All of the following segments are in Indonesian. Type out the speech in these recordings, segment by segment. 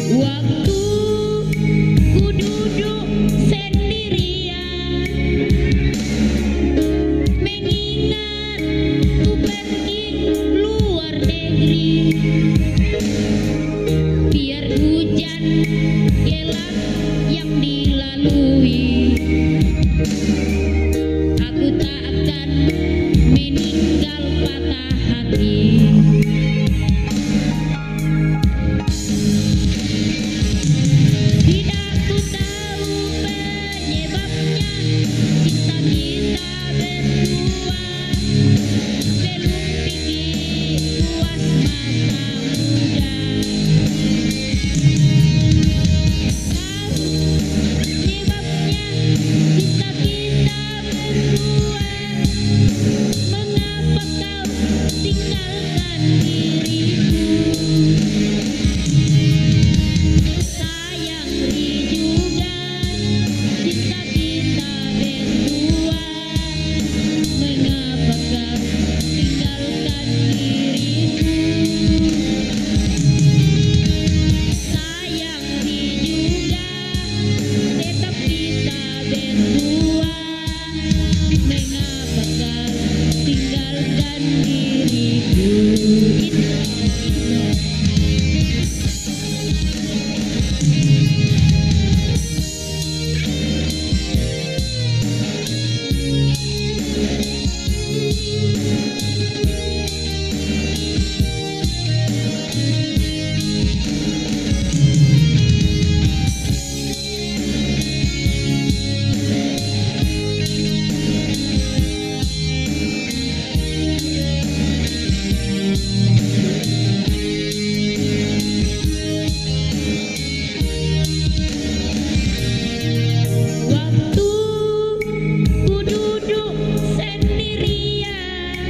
Waktu ku duduk sendirian, mengingat ku pergi luar negeri. Biar hujan gelap yang dilalui, aku tak akan meninggal patah hati. Tidak ku tahu penyebabnya, cinta kita berdua belum pikir puas masa muda. Tahu penyebabnya, cinta kita berdua, mengapa kau tinggalkan diriku? Sayang juga cinta kita berdua, mengapa kau tinggalkan diriku? Sayang juga tetap kita berdua, mengapa kau tinggalkan diriku? Waktu ku duduk sendirian,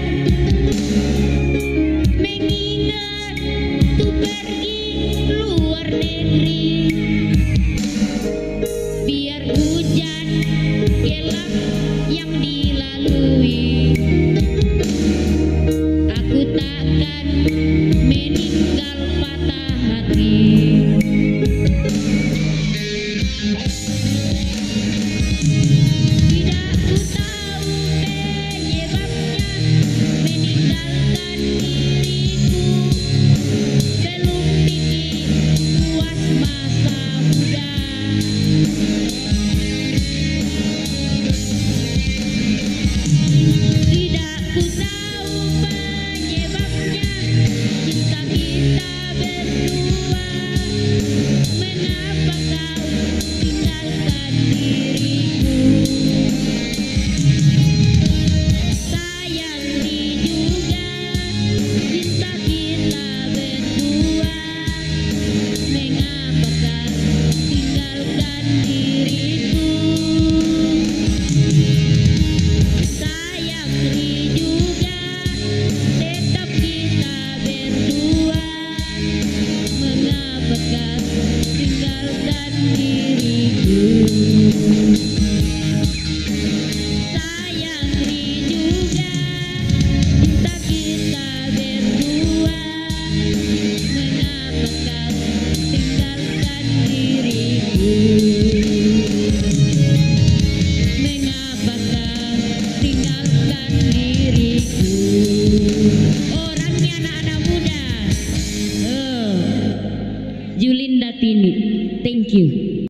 mengingat ku pergi luar negeri. Biar hujan gelap yang dilalui, aku takkan meninggal patah hati. Tidak ku tahu penyebabnya, meninggalkan diriku belum pikir puas masa muda. Tidak ku tahu penyebabnya, cinta kita berdua, mengapa kau tinggalkan diriku? Sayang juga cinta kita berdua, mengapa kau tinggalkan diriku? Sayang juga tetap kita berdua, mengapa kau tinggalkan diriku? Sayang juga cinta kita berdua, mengapa kau tinggalkan diriku? Mengapa kau tinggalkan diriku? Orangnya anak-anak muda. Julinda Tini, thank you.